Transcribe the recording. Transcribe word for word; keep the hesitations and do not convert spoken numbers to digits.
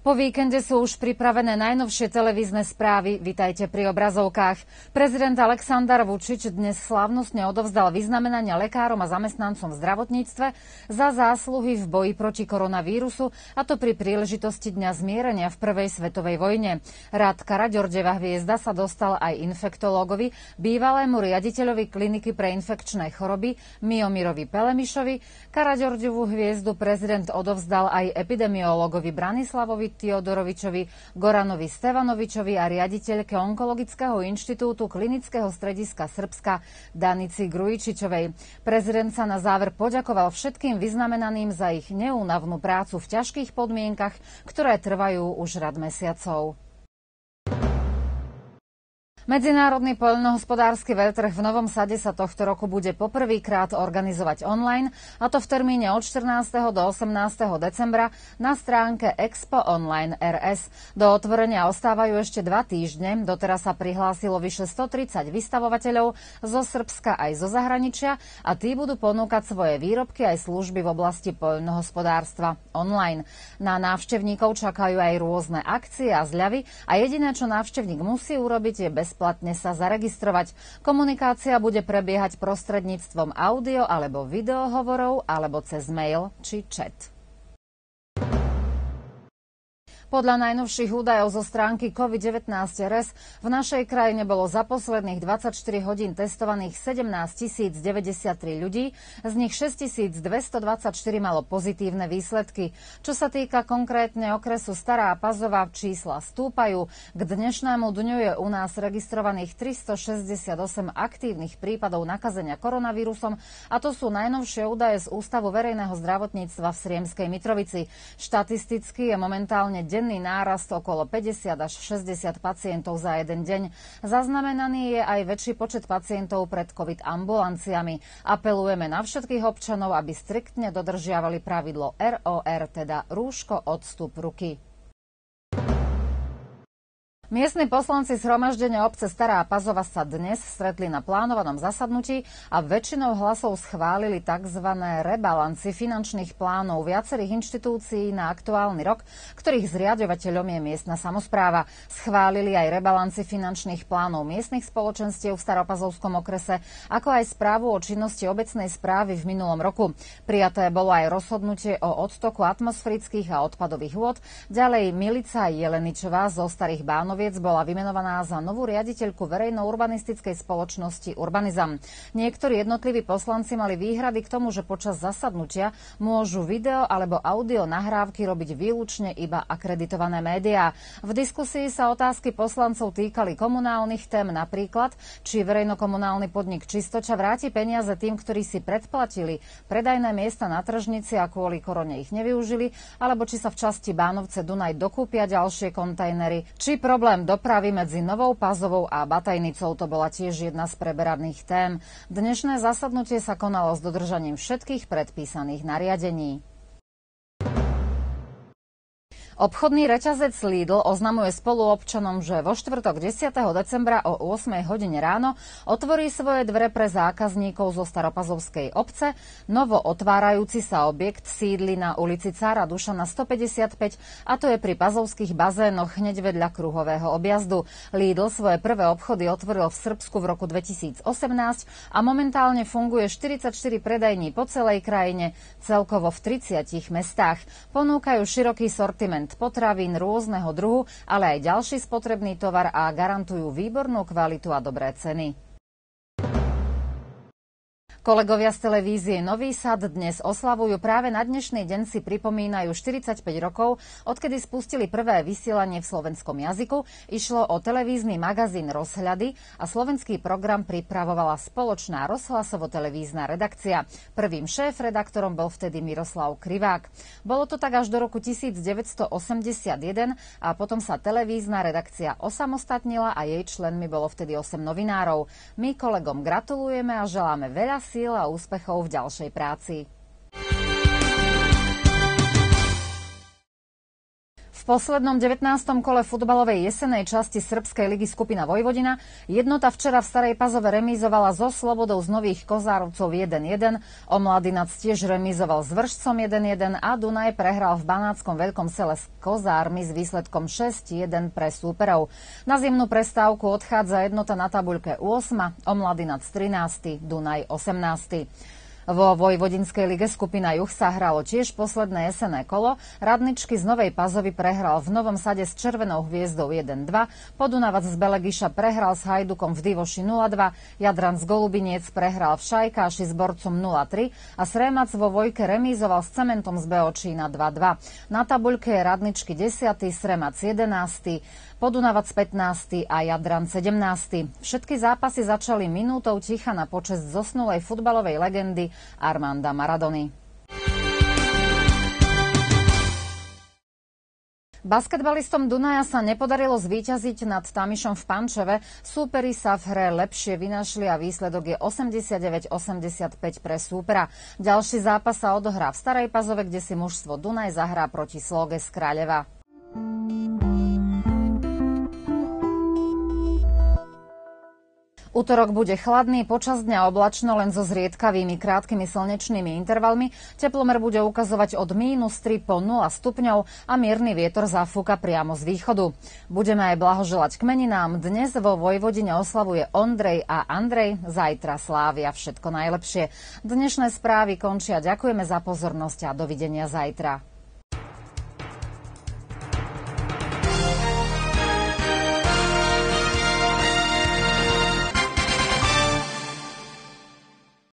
Po víkende sú už pripravené najnovšie televízne správy. Vitajte pri obrazovkách. Prezident Aleksandar Vučić dnes slávnostne odovzdal vyznamenania lekárom a zamestnancom v zdravotníctve za zásluhy v boji proti koronavírusu, a to pri príležitosti Dňa zmierenia v prvej svetovej vojne. Rád Karaďorđeva hviezda sa dostal aj infektológovi, bývalému riaditeľovi kliniky pre infekčné choroby Miomirovi Pelemišovi. Karaďorđevu hviezdu prezident odovzdal aj epidemiológovi Branislavovi Tiodorovičovi, Goranovi Stevanovičovi a riaditeľke Onkologického inštitútu Klinického strediska Srbska Danici Grujičičovej. Prezident sa na záver poďakoval všetkým vyznamenaným za ich neúnavnú prácu v ťažkých podmienkach, ktoré trvajú už rad mesiacov. Medzinárodný poľnohospodársky veľtrh v Novom Sade sa tohto roku bude poprvýkrát organizovať online, a to v termíne od štrnásteho do osemnásteho decembra na stránke Expo Online er es. Do otvorenia ostávajú ešte dva týždne. Doteraz sa prihlásilo vyše stotridsať vystavovateľov zo Srbska aj zo zahraničia a tí budú ponúkať svoje výrobky aj služby v oblasti poľnohospodárstva online. Na návštevníkov čakajú aj rôzne akcie a zľavy a jediné, čo návštevník musí urobiť, je bez bezplatne sa zaregistrovať. Komunikácia bude prebiehať prostredníctvom audio alebo videohovorov alebo cez mail či chat. Podľa najnovších údajov zo stránky COVID devätnásť er es v našej krajine bolo za posledných dvadsaťštyri hodín testovaných sedemnásť tisíc deväťdesiattri ľudí, z nich šesť tisíc dvestodvadsaťštyri malo pozitívne výsledky. Čo sa týka konkrétne okresu Stará Pazova, čísla stúpajú. K dnešnému dňu je u nás registrovaných tristošesťdesiatosem aktívnych prípadov nakazenia koronavírusom, a to sú najnovšie údaje z Ústavu verejného zdravotníctva v Sriemskej Mitrovici. Štatisticky je momentálne denný nárast okolo päťdesiat až šesťdesiat pacientov za jeden deň. Zaznamenaný je aj väčší počet pacientov pred COVID ambulanciami. Apelujeme na všetkých občanov, aby striktne dodržiavali pravidlo er ó er, teda rúško, odstup ruky. Miestni poslanci zhromaždenia obce Stará Pazova sa dnes stretli na plánovanom zasadnutí a väčšinou hlasov schválili tzv. Rebalanci finančných plánov viacerých inštitúcií na aktuálny rok, ktorých zriaďovateľom je miestna samospráva. Schválili aj rebalanci finančných plánov miestnych spoločenstiev v Staropazovskom okrese, ako aj správu o činnosti obecnej správy v minulom roku. Prijaté bolo aj rozhodnutie o odtoku atmosférických a odpadových vôd. Ďalej Milica Jeleničová zo Starých Bánoviec bola vymenovaná za novú riaditeľku verejno-urbanistickej spoločnosti Urbanizam. Niektorí jednotliví poslanci mali výhrady k tomu, že počas zasadnutia môžu video alebo audio nahrávky robiť výlučne iba akreditované médiá. V diskusii sa otázky poslancov týkali komunálnych tém, napríklad, či verejnokomunálny podnik Čistoča vráti peniaze tým, ktorí si predplatili predajné miesta na tržnici a kvôli korone ich nevyužili, alebo či sa v časti Bánovce Dunaj dokúpia ďalšie kontajnery, či problém dopravy medzi Novou Pazovou a Batajnicou, to bola tiež jedna z preberaných tém. Dnešné zasadnutie sa konalo s dodržaním všetkých predpísaných nariadení. Obchodný reťazec Lidl oznamuje spoluobčanom, že vo štvrtok desiateho decembra o ôsmej hodine ráno otvorí svoje dvere pre zákazníkov zo Staropazovskej obce. Novo otvárajúci sa objekt sídli na ulici Cára Dušana stopäťdesiatpäť, a to je pri pazovských bazénoch hneď vedľa kruhového objazdu. Lidl svoje prvé obchody otvoril v Srbsku v roku dvetisícosemnásť a momentálne funguje štyridsaťštyri predajní po celej krajine, celkovo v tridsiatich mestách. Ponúkajú široký sortiment potravín rôzneho druhu, ale aj ďalší spotrebný tovar a garantujú výbornú kvalitu a dobré ceny. Kolegovia z televízie Nový Sad dnes oslavujú, práve na dnešný deň si pripomínajú štyridsaťpäť rokov, odkedy spustili prvé vysielanie v slovenskom jazyku. Išlo o televízny magazín Rozhľady a slovenský program pripravovala spoločná rozhlasovo-televízna redakcia. Prvým šéf-redaktorom bol vtedy Miroslav Krivák. Bolo to tak až do roku devätnásťstoosemdesiatjeden a potom sa televízna redakcia osamostatnila a jej členmi bolo vtedy osem novinárov. My kolegom gratulujeme a želáme veľa síl a úspechov v ďalšej práci. V poslednom devätnástom kole futbalovej jesenej časti Srbskej ligy skupina Vojvodina Jednota včera v Starej Pazove remízovala so Slobodou z Nových Kozárovcov jeden jeden, Omladinac tiež remízoval s Vršcom jeden jeden a Dunaj prehral v Banátskom Veľkom Sele s Kozármi s výsledkom šesť jeden pre súperov. Na zimnú prestávku odchádza Jednota na tabuľke ôsma, Omladinac trinásty, Dunaj osemnásty. Vo Vojvodinskej lige skupina Juh sa hralo tiež posledné jesenné kolo. Radničky z Novej Pazovy prehral v Novom Sade s Červenou hviezdou jeden dva, Podunavac z Belegiša prehral s Hajdukom v Divoši nula dva, Jadran z Golubiniec prehral v Šajkáši s Borcom nula tri a Sremac vo Vojke remízoval s Cementom z Beočína dva dva. Na tabuľke je Radničky desiaty, Sremac jedenásty, Podunavac pätnásty a Jadran sedemnásty. Všetky zápasy začali minútou ticha na počesť zosnulej futbalovej legendy Armanda Maradony. Basketbalistom Dunaja sa nepodarilo zvíťaziť nad Tamišom v Pančeve. Súperi sa v hre lepšie vynašli a výsledok je osemdesiatdeväť osemdesiatpäť pre súpera. Ďalší zápas sa odohrá v Starej Pazove, kde si mužstvo Dunaj zahrá proti Sloge z Kráľeva. Utorok bude chladný, počas dňa oblačno len so zriedkavými krátkými slnečnými intervalmi. Teplomer bude ukazovať od mínus tri po nula stupňov a mierny vietor zafúka priamo z východu. Budeme aj blahoželať k meninám. Dnes vo Vojvodine oslavuje Ondrej a Andrej, zajtra slávia všetko najlepšie. Dnešné správy končia. Ďakujeme za pozornosť a dovidenia zajtra.